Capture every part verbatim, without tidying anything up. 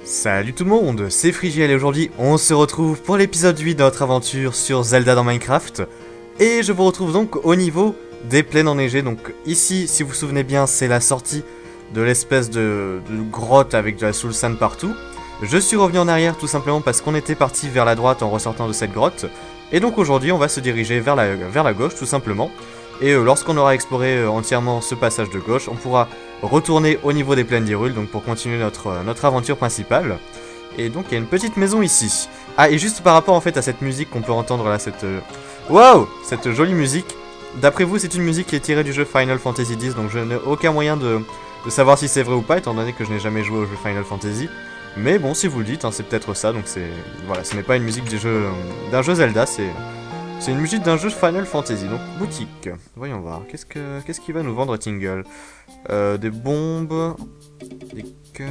Salut tout le monde, c'est Frigiel et aujourd'hui on se retrouve pour l'épisode huit de notre aventure sur Zelda dans Minecraft. Et je vous retrouve donc au niveau des plaines enneigées. Donc ici, si vous vous souvenez bien, c'est la sortie de l'espèce de, de grotte avec de la soul sand partout. Je suis revenu en arrière tout simplement parce qu'on était parti vers la droite en ressortant de cette grotte. Et donc aujourd'hui on va se diriger vers la, vers la gauche tout simplement. Et euh, lorsqu'on aura exploré euh, entièrement ce passage de gauche, on pourra retourner au niveau des plaines d'Hyrule, donc pour continuer notre, euh, notre aventure principale. Et donc il y a une petite maison ici. Ah, et juste par rapport en fait à cette musique qu'on peut entendre là, cette... Euh... Waouh, cette jolie musique. D'après vous, c'est une musique qui est tirée du jeu Final Fantasy dix, donc je n'ai aucun moyen de, de savoir si c'est vrai ou pas, étant donné que je n'ai jamais joué au jeu Final Fantasy. Mais bon, si vous le dites, hein, c'est peut-être ça, donc c'est... Voilà, ce n'est pas une musique du jeu, euh, d'un jeu Zelda, c'est... C'est une musique d'un jeu Final Fantasy, donc boutique. Voyons voir, qu'est-ce que qu'est-ce qu'il va nous vendre Tingle? euh, Des bombes, des cœurs,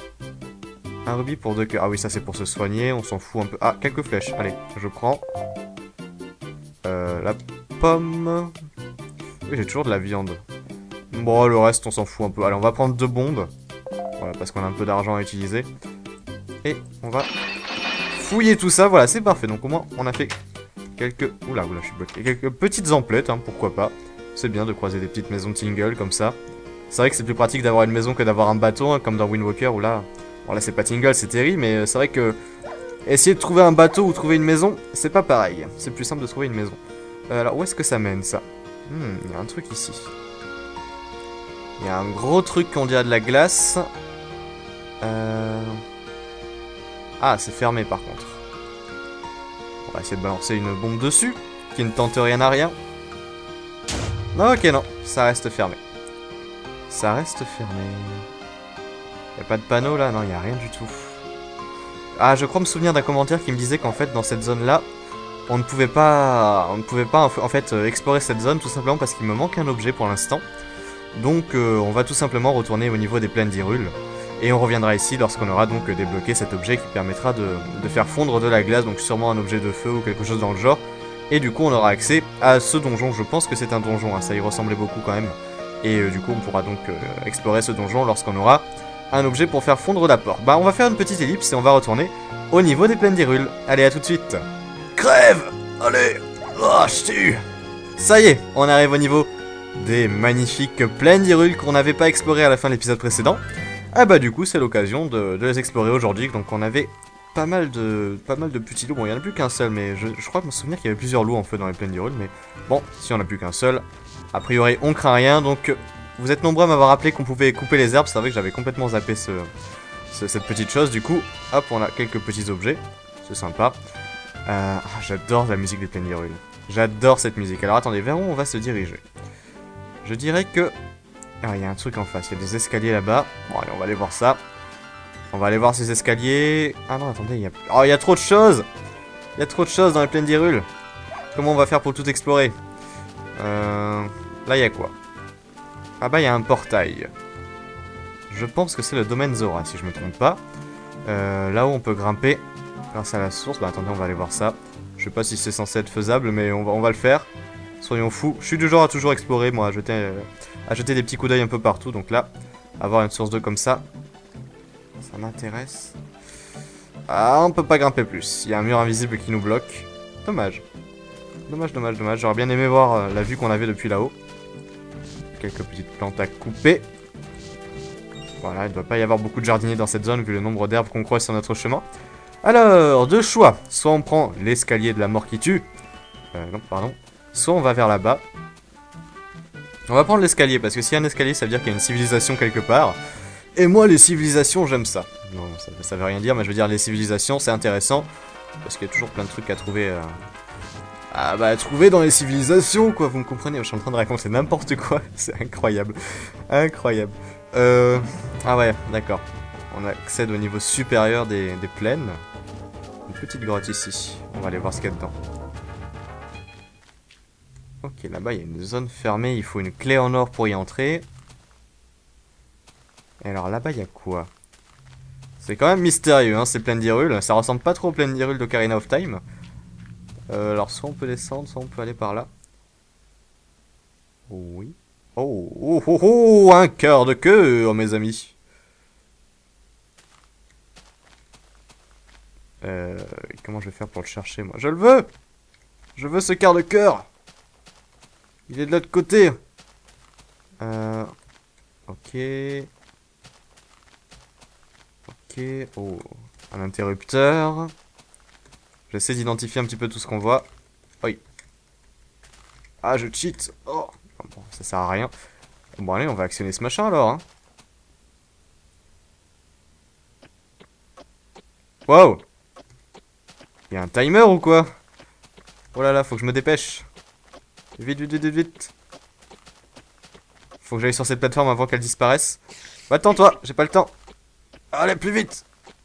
un rubis pour deux cœurs. Ah oui, ça c'est pour se soigner, on s'en fout un peu. Ah, quelques flèches, allez, je prends. Euh, la pomme. Oui, j'ai toujours de la viande. Bon, le reste on s'en fout un peu. Allez, on va prendre deux bombes. Voilà, parce qu'on a un peu d'argent à utiliser. Et on va fouiller tout ça, voilà, c'est parfait. Donc au moins, on a fait... quelques... Oula, oula, je suis bloqué. Quelques petites emplettes, hein, pourquoi pas. C'est bien de croiser des petites maisons de Tingle comme ça. C'est vrai que c'est plus pratique d'avoir une maison que d'avoir un bateau, hein, comme dans Wind Waker, où là... Bon, là, c'est pas Tingle, c'est Terry, mais c'est vrai que... Essayer de trouver un bateau ou trouver une maison, c'est pas pareil. C'est plus simple de trouver une maison. Euh, alors, où est-ce que ça mène, ça? Hmm, il y a un truc ici. Il y a un gros truc qu'on dirait de la glace. Euh... Ah, c'est fermé, par contre. On va essayer de balancer une bombe dessus, qui ne tente rien à rien. Ok, non, ça reste fermé. Ça reste fermé. Y'a pas de panneau là? Non, y a rien du tout. Ah, je crois me souvenir d'un commentaire qui me disait qu'en fait, dans cette zone-là, on ne pouvait pas, on ne pouvait pas en fait explorer cette zone tout simplement parce qu'il me manque un objet pour l'instant. Donc, euh, on va tout simplement retourner au niveau des plaines d'Hyrule. Et on reviendra ici lorsqu'on aura donc débloqué cet objet qui permettra de, de faire fondre de la glace, donc sûrement un objet de feu ou quelque chose dans le genre. Et du coup on aura accès à ce donjon, je pense que c'est un donjon, hein, ça y ressemblait beaucoup quand même. Et euh, du coup on pourra donc euh, explorer ce donjon lorsqu'on aura un objet pour faire fondre la porte. Bah on va faire une petite ellipse et on va retourner au niveau des plaines d'Hyrule. Allez, à tout de suite. Crève! Allez! Oh, je tue! Ça y est, on arrive au niveau des magnifiques plaines d'Hyrule qu'on n'avait pas explorées à la fin de l'épisode précédent. Ah bah du coup c'est l'occasion de, de les explorer aujourd'hui. Donc on avait pas mal de pas mal de petits loups. Bon, il n'y en a plus qu'un seul, mais je, je crois me souvenir qu'il y avait plusieurs loups en feu dans les plaines d'Hyrule. Mais bon, si on n'a plus qu'un seul, a priori on craint rien. Donc vous êtes nombreux à m'avoir rappelé qu'on pouvait couper les herbes. C'est vrai que j'avais complètement zappé ce, ce, cette petite chose. Du coup, hop, on a quelques petits objets. C'est sympa. Euh, ah, j'adore la musique des plaines d'Hyrule. J'adore cette musique. Alors attendez, vers où on va se diriger? Je dirais que... Ah, il y a un truc en face, il y a des escaliers là-bas. Bon, allez, on va aller voir ça. On va aller voir ces escaliers. Ah non, attendez, il y a... Oh, il y a trop de choses. Il y a trop de choses dans les plaines d'Hyrule. Comment on va faire pour tout explorer? Euh... Là, il y a quoi? Ah bah, il y a un portail. Je pense que c'est le domaine Zora, si je me trompe pas. Euh, là où on peut grimper grâce à la source. Bah, attendez, on va aller voir ça. Je sais pas si c'est censé être faisable, mais on va, on va le faire. Soyons fous. Je suis du genre à toujours explorer, moi, à jeter, euh, à jeter des petits coups d'œil un peu partout. Donc là, avoir une source d'eau comme ça, ça m'intéresse. Ah, on peut pas grimper plus. Il y a un mur invisible qui nous bloque. Dommage. Dommage, dommage, dommage. J'aurais bien aimé voir euh, la vue qu'on avait depuis là-haut. Quelques petites plantes à couper. Voilà, il ne doit pas y avoir beaucoup de jardiniers dans cette zone vu le nombre d'herbes qu'on croise sur notre chemin. Alors, deux choix. Soit on prend l'escalier de la mort qui tue. Euh, non, pardon. Soit on va vers là-bas. On va prendre l'escalier, parce que s'il y a un escalier, ça veut dire qu'il y a une civilisation quelque part. Et moi, les civilisations, j'aime ça. Non, ça, ça veut rien dire, mais je veux dire, les civilisations, c'est intéressant. Parce qu'il y a toujours plein de trucs à trouver... Euh... Ah bah, à trouver dans les civilisations, quoi, vous me comprenez? Je suis en train de raconter n'importe quoi, c'est incroyable. Incroyable. Euh... Ah ouais, d'accord. On accède au niveau supérieur des, des plaines. Une petite grotte ici. On va aller voir ce qu'il y a dedans. Ok, là-bas, il y a une zone fermée. Il faut une clé en or pour y entrer. Et alors, là-bas, il y a quoi? C'est quand même mystérieux, hein, ces plaines d'Hyrule. Ça ressemble pas trop aux plaines d'Hyrule d'Ocarina of Time. Euh, alors, soit on peut descendre, soit on peut aller par là. Oui. Oh, oh, oh, oh, un cœur de queue, oh, mes amis. Euh, comment je vais faire pour le chercher, moi? Je le veux! Je veux ce quart de cœur! Il est de l'autre côté! Euh... Ok... Ok... Oh... Un interrupteur... J'essaie d'identifier un petit peu tout ce qu'on voit. Oui. Ah, je cheat! Oh! Bon, ça sert à rien. Bon, allez, on va actionner ce machin, alors, hein. Wow! Il y a un timer ou quoi? Oh là là, faut que je me dépêche. Vite, vite, vite, vite, vite. Faut que j'aille sur cette plateforme avant qu'elle disparaisse. Bah, attends, toi, j'ai pas le temps. Allez, plus vite.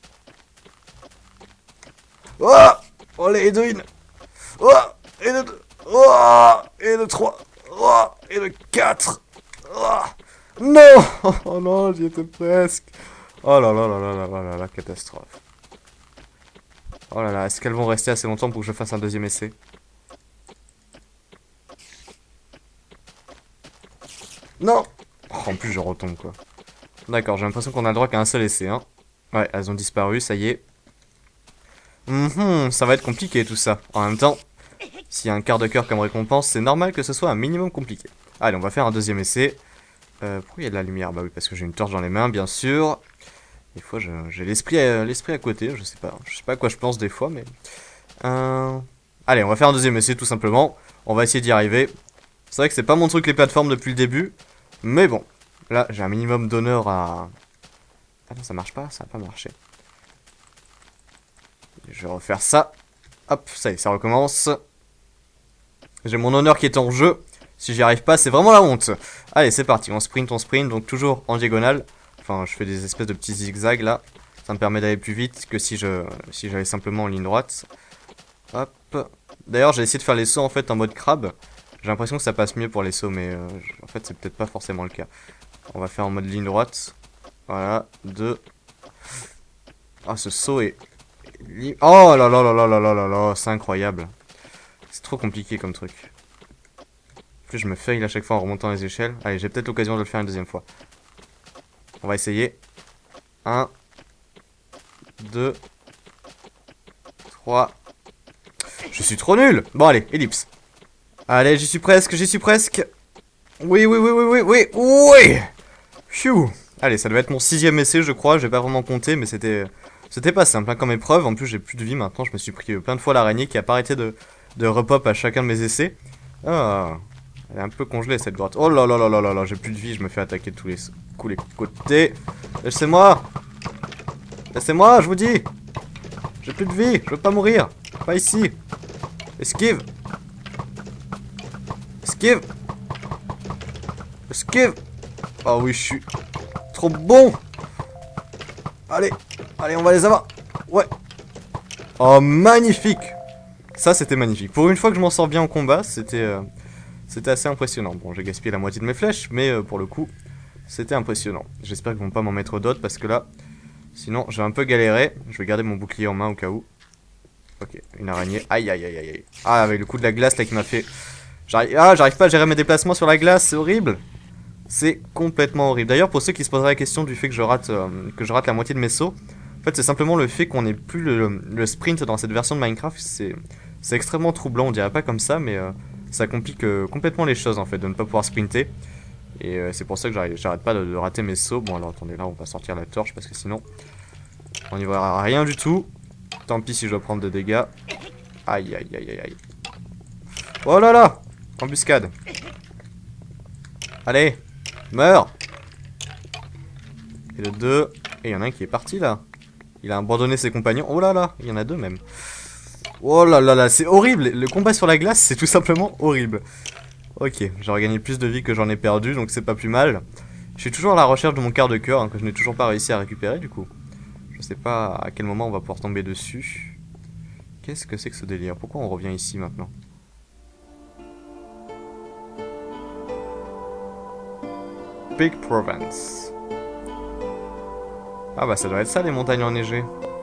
Oh! Oh, les Edwin. Oh! Et de deux. Oh! Et de trois. Oh! Et de quatre. Oh! Non! Oh non, j'y étais presque. Oh là là là là là là là là, catastrophe. Oh là là, est-ce qu'elles vont rester assez longtemps pour que je fasse un deuxième essai? Non! Oh, en plus, je retombe, quoi. D'accord, j'ai l'impression qu'on a le droit qu'à un seul essai, hein. Ouais, elles ont disparu, ça y est. Hum, ça va être compliqué, tout ça. En même temps, s'il y a un quart de cœur comme récompense, c'est normal que ce soit un minimum compliqué. Allez, on va faire un deuxième essai. Euh, pourquoi il y a de la lumière? Bah oui, parce que j'ai une torche dans les mains, bien sûr. Des fois, j'ai l'esprit à, l'esprit à côté, je sais pas. Je sais pas à quoi je pense des fois, mais... Euh... Allez, on va faire un deuxième essai, tout simplement. On va essayer d'y arriver. C'est vrai que c'est pas mon truc, les plateformes, depuis le début. Mais bon, là, j'ai un minimum d'honneur à... Ah non, ça marche pas, ça va pas marcher. Je vais refaire ça. Hop, ça y est, ça recommence. J'ai mon honneur qui est en jeu. Si j'y arrive pas, c'est vraiment la honte. Allez, c'est parti, on sprint, on sprint, donc toujours en diagonale. Enfin, je fais des espèces de petits zigzags là. Ça me permet d'aller plus vite que si je si j'allais simplement en ligne droite. Hop. D'ailleurs, j'ai essayé de faire les sauts en fait en mode crabe. J'ai l'impression que ça passe mieux pour les sauts, mais euh, en fait, c'est peut-être pas forcément le cas. On va faire en mode ligne droite. Voilà, deux. Ah, ce saut est... Oh là là là là là là là là, c'est incroyable. C'est trop compliqué comme truc. En plus, je me fail à chaque fois en remontant les échelles. Allez, j'ai peut-être l'occasion de le faire une deuxième fois. On va essayer. Un. Deux. Trois. Je suis trop nul. Bon, allez, ellipse. Allez, j'y suis presque, j'y suis presque. Oui, oui, oui, oui, oui, oui, oui. Phew. Allez, ça doit être mon sixième essai, je crois. J'ai pas vraiment compté, mais c'était... C'était pas simple hein, comme épreuve. En plus, j'ai plus de vie maintenant. Je me suis pris plein de fois l'araignée qui a pas arrêté de, de repop à chacun de mes essais. Ah, elle est un peu congelée cette grotte. Oh là là là là là là, j'ai plus de vie. Je me fais attaquer de tous les coups, les côtés. Laissez-moi. Laissez-moi, je vous dis. J'ai plus de vie. Je veux pas mourir. Pas ici. Esquive. Esquive. Esquive. Oh oui, je suis trop bon. Allez. Allez, on va les avoir. Ouais. Oh, magnifique. Ça, c'était magnifique. Pour une fois que je m'en sors bien en combat, c'était euh, c'était assez impressionnant. Bon, j'ai gaspillé la moitié de mes flèches, mais euh, pour le coup, c'était impressionnant. J'espère qu'ils vont pas m'en mettre d'autres, parce que là, sinon, j'ai un peu galéré. Je vais garder mon bouclier en main au cas où. Ok, une araignée. Aïe, aïe, aïe, aïe. Ah, avec le coup de la glace, là, qui m'a fait... J'arrive ah, j'arrive pas à gérer mes déplacements sur la glace, c'est horrible. C'est complètement horrible. D'ailleurs, pour ceux qui se poseraient la question du fait que je rate, euh, que je rate la moitié de mes sauts, en fait, c'est simplement le fait qu'on n'ait plus le, le sprint dans cette version de Minecraft. C'est extrêmement troublant, on dirait pas comme ça, mais euh, ça complique euh, complètement les choses, en fait, de ne pas pouvoir sprinter. Et euh, c'est pour ça que j'arrête pas de, de rater mes sauts. Bon, alors attendez, là, on va sortir la torche, parce que sinon, on n'y verra rien du tout. Tant pis si je dois prendre des dégâts. Aïe, aïe, aïe, aïe, aïe. Oh là là! Embuscade. Allez, meurs! Et le deux... Et il y en a un qui est parti là. Il a abandonné ses compagnons. Oh là là, il y en a deux même. Oh là là là, c'est horrible. Le combat sur la glace, c'est tout simplement horrible. Ok, j'ai regagné plus de vie que j'en ai perdu, donc c'est pas plus mal. Je suis toujours à la recherche de mon quart de cœur, hein, que je n'ai toujours pas réussi à récupérer du coup. Je sais pas à quel moment on va pouvoir tomber dessus. Qu'est-ce que c'est que ce délire? Pourquoi on revient ici maintenant? Big Province. Ah bah ça doit être ça les montagnes enneigées.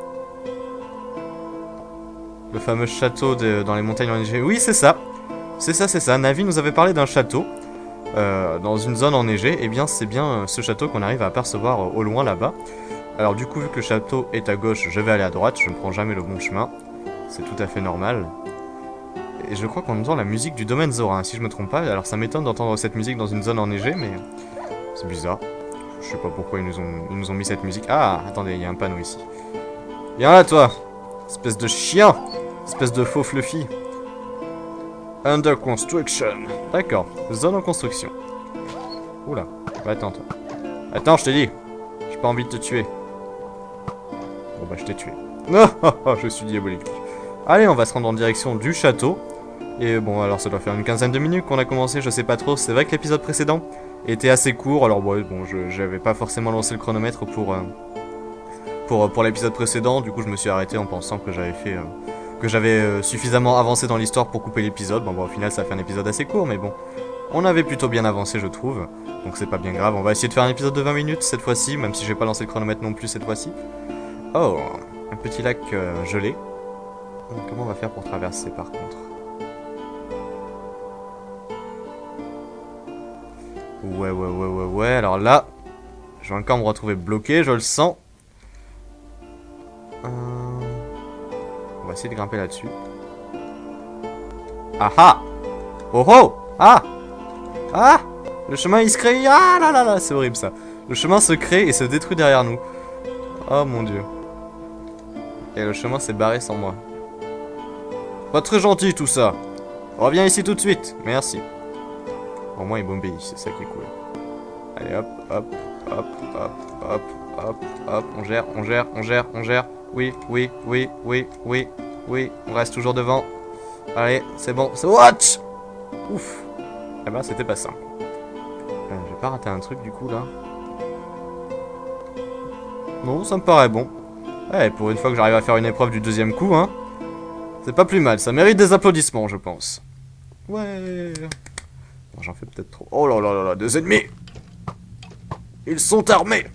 Le fameux château de, dans les montagnes enneigées. Oui c'est ça. C'est ça, c'est ça. Navi nous avait parlé d'un château euh, dans une zone enneigée. Et eh bien c'est bien ce château qu'on arrive à apercevoir au loin là-bas. Alors du coup, vu que le château est à gauche, je vais aller à droite. Je ne prends jamais le bon chemin. C'est tout à fait normal. Et je crois qu'on entend la musique du domaine Zora, hein, si je me trompe pas. Alors ça m'étonne d'entendre cette musique dans une zone enneigée, mais c'est bizarre. Je sais pas pourquoi ils nous ont, ils nous ont mis cette musique. Ah, attendez, il y a un panneau ici. Viens là, toi! Espèce de chien! Espèce de faux fluffy. Under construction. D'accord, zone en construction. Oula, bah attends, toi. Attends, je t'ai dit. J'ai pas envie de te tuer. Bon bah je t'ai tué. Non, je suis diabolique. Allez, on va se rendre en direction du château. Et bon, alors ça doit faire une quinzaine de minutes qu'on a commencé, je sais pas trop. C'est vrai que l'épisode précédent était assez court. Alors bon, bon je j'avais pas forcément lancé le chronomètre pour, euh, pour, pour l'épisode précédent. Du coup, je me suis arrêté en pensant que j'avais fait... Euh, que j'avais euh, suffisamment avancé dans l'histoire pour couper l'épisode. Bon, bon, au final, ça fait un épisode assez court, mais bon. On avait plutôt bien avancé, je trouve. Donc c'est pas bien grave. On va essayer de faire un épisode de vingt minutes cette fois-ci, même si j'ai pas lancé le chronomètre non plus cette fois-ci. Oh, un petit lac euh, gelé. Comment on va faire pour traverser par contre? Ouais, ouais, ouais, ouais, ouais. Alors là, je vais encore me retrouver bloqué, je le sens. Euh... On va essayer de grimper là-dessus. Ah ah! Oh oh! Ah! Ah! Le chemin il se crée. Ah là là là, c'est horrible ça. Le chemin se crée et se détruit derrière nous. Oh mon dieu. Et le chemin s'est barré sans moi. Pas très gentil tout ça. Reviens ici tout de suite. Merci. Au moins il m'obéit, c'est ça qui est cool. Allez hop, hop, hop, hop, hop, hop, hop. On gère, on gère, on gère, on gère. Oui, oui, oui, oui, oui, oui. On reste toujours devant. Allez, c'est bon. C'est what? Ouf. Eh ben c'était pas simple. Euh, je vais pas rater un truc du coup là. Non, ça me paraît bon. Ouais, pour une fois que j'arrive à faire une épreuve du deuxième coup, hein. C'est pas plus mal, ça mérite des applaudissements, je pense. Ouais. J'en fais peut-être trop. Oh là là là là, des ennemis. Ils sont armés.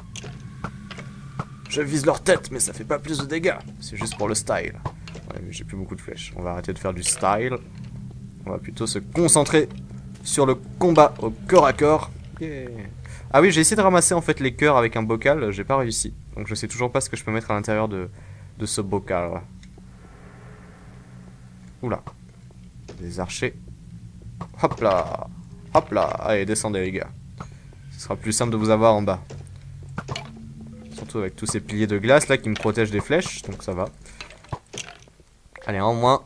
Je vise leur tête, mais ça fait pas plus de dégâts. C'est juste pour le style. Ouais, mais j'ai plus beaucoup de flèches. On va arrêter de faire du style. On va plutôt se concentrer sur le combat au corps à corps. Yeah. Ah oui, j'ai essayé de ramasser en fait les cœurs avec un bocal, j'ai pas réussi. Donc je sais toujours pas ce que je peux mettre à l'intérieur de, de ce bocal. Oula. Des archers. Hop là. Hop là. Allez, descendez les gars. Ce sera plus simple de vous avoir en bas. Surtout avec tous ces piliers de glace là qui me protègent des flèches, donc ça va. Allez, un en moins.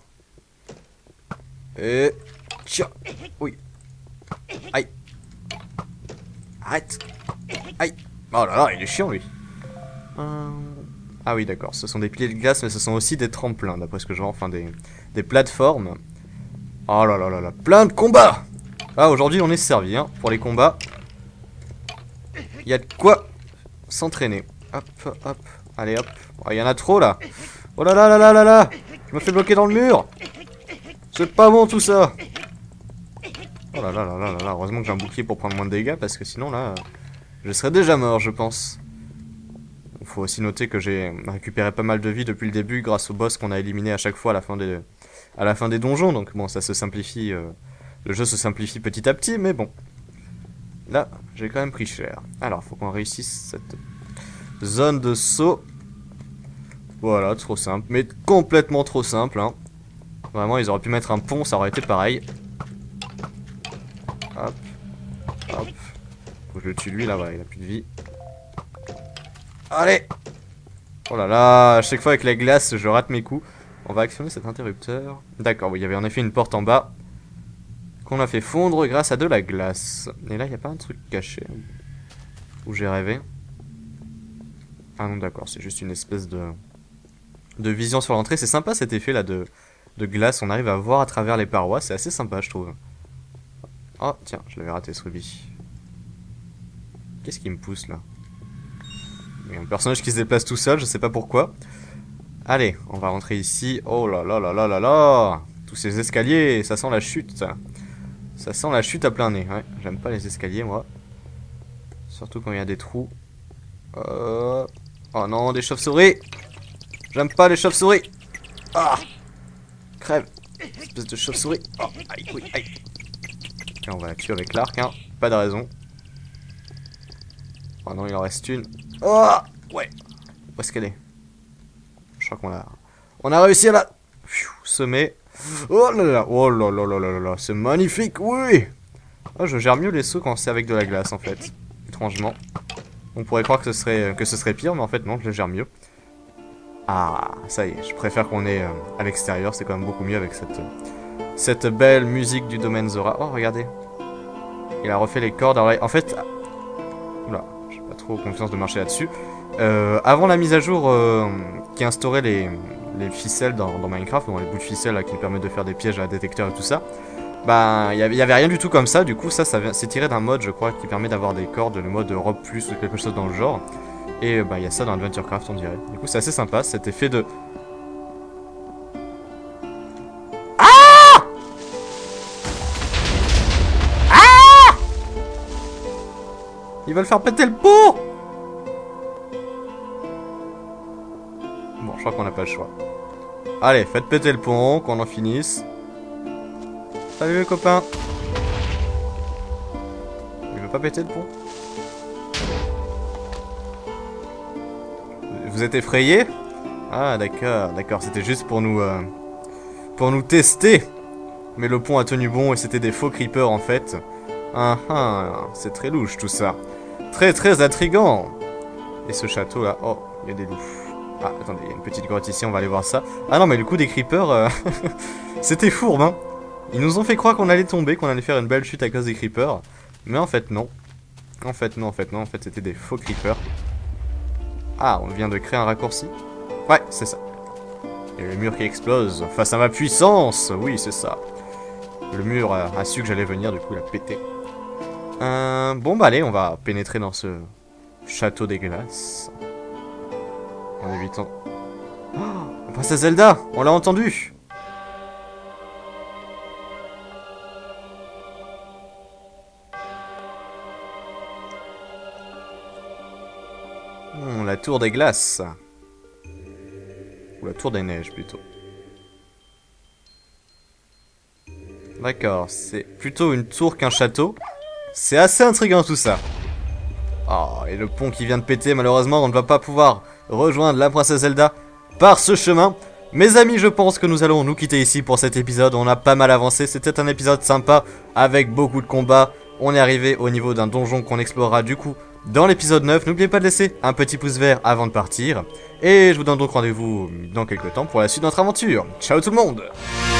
Et... Tiens. Oui. Aïe. Arrête. Aïe. Oh là là, il est chiant lui. Euh... Ah oui, d'accord. Ce sont des piliers de glace, mais ce sont aussi des tremplins, d'après ce que je vois. Enfin, des, des plateformes. Oh là là là là. Plein de combats. Ah, aujourd'hui, on est servi, hein, pour les combats. Il y a de quoi s'entraîner. Hop, hop. Allez, hop. Oh, il y en a trop, là. Oh là là là là là là. Je me fais bloquer dans le mur. C'est pas bon, tout ça. Oh là là là là là. Heureusement que j'ai un bouclier pour prendre moins de dégâts, parce que sinon, là, je serais déjà mort, je pense. Il faut aussi noter que j'ai récupéré pas mal de vie depuis le début grâce au boss qu'on a éliminé à chaque fois à la fin des, à la fin des donjons. Donc bon, ça se simplifie, euh, le jeu se simplifie petit à petit, mais bon. Là, j'ai quand même pris cher. Alors, faut qu'on réussisse cette zone de saut. Voilà, trop simple, mais complètement trop simple. Hein. Vraiment, ils auraient pu mettre un pont, ça aurait été pareil. Hop, hop. Faut que je le tue lui, là, voilà, il a plus de vie. Allez! Oh là là, à chaque fois avec la glace, je rate mes coups. On va actionner cet interrupteur. D'accord, oui, il y avait en effet une porte en bas qu'on a fait fondre grâce à de la glace. Et là, il n'y a pas un truc caché où j'ai rêvé. Ah non, d'accord, c'est juste une espèce de, de vision sur l'entrée. C'est sympa cet effet là de, de glace. On arrive à voir à travers les parois. C'est assez sympa, je trouve. Oh, tiens, je l'avais raté ce rubis. Qu'est-ce qui me pousse là? Il y a un personnage qui se déplace tout seul, je sais pas pourquoi. Allez, on va rentrer ici. Oh là là là là là là. Tous ces escaliers, ça sent la chute. Ça, ça sent la chute à plein nez. Ouais, j'aime pas les escaliers, moi. Surtout quand il y a des trous. Euh... Oh non, des chauves-souris. J'aime pas les chauves-souris. Ah, crève. Espèce de chauve-souris. Oh, aïe, oui, aïe. Et on va la tuer avec l'arc, hein. Pas de raison. Oh non, il en reste une. Oh, Ouais. Où est-ce qu'elle est? Je crois qu'on a... On a réussi à la... semer. Oh là là. Oh là là là là là. C'est magnifique, oui. Oh, je gère mieux les sauts quand c'est avec de la glace, en fait. Étrangement. On pourrait croire que ce serait, que ce serait pire, mais en fait, non, je le gère mieux. Ah, ça y est. Je préfère qu'on est euh, à l'extérieur. C'est quand même beaucoup mieux avec cette... Cette belle musique du domaine Zora. Oh, regardez. Il a refait les cordes. Alors, en fait... Oula, j'ai pas trop confiance de marcher là-dessus. Euh, avant la mise à jour euh, qui instaurait les, les ficelles dans, dans Minecraft, bon, les bouts de ficelle là, qui permettent de faire des pièges à détecteurs et tout ça, bah il y avait rien du tout comme ça. Du coup ça, ça c'est tiré d'un mode, je crois, qui permet d'avoir des cordes, le mode Rob plus ou quelque chose dans le genre. Et bah il y a ça dans AdventureCraft, on dirait. Du coup c'est assez sympa, cet effet de... Ah Ah Ils veulent faire péter le pot. Bon, je crois qu'on n'a pas le choix. Allez, faites péter le pont, qu'on en finisse. Salut les copains. Il veut pas péter le pont? Vous êtes effrayés? Ah d'accord, d'accord, c'était juste pour nous... Euh, pour nous tester. Mais le pont a tenu bon et c'était des faux creepers en fait. Ah ah, c'est très louche tout ça. Très très intriguant. Et ce château là, oh, il y a des loups. Ah, attendez, il y a une petite grotte ici, on va aller voir ça. Ah non, mais du coup, des creepers, euh, c'était fourbe, hein. Ils nous ont fait croire qu'on allait tomber, qu'on allait faire une belle chute à cause des creepers. Mais en fait, non. En fait, non, en fait, non. En fait, c'était des faux creepers. Ah, on vient de créer un raccourci. Ouais, c'est ça. Et le mur qui explose face à ma puissance. Oui, c'est ça. Le mur a, a su que j'allais venir, du coup, il a pété. Euh, bon, bah allez, on va pénétrer dans ce château des glaces. En évitant... Oh, Princesse Zelda, on l'a entendu. Hmm, la tour des glaces. Ou la tour des neiges, plutôt. D'accord, c'est plutôt une tour qu'un château. C'est assez intriguant tout ça. Oh, et le pont qui vient de péter, malheureusement, on ne va pas pouvoir rejoindre la princesse Zelda par ce chemin. Mes amis, je pense que nous allons nous quitter ici pour cet épisode. On a pas mal avancé, c'était un épisode sympa avec beaucoup de combats. On est arrivé au niveau d'un donjon qu'on explorera du coup dans l'épisode neuf. N'oubliez pas de laisser un petit pouce vert avant de partir. Et je vous donne donc rendez-vous dans quelques temps pour la suite de notre aventure. Ciao tout le monde!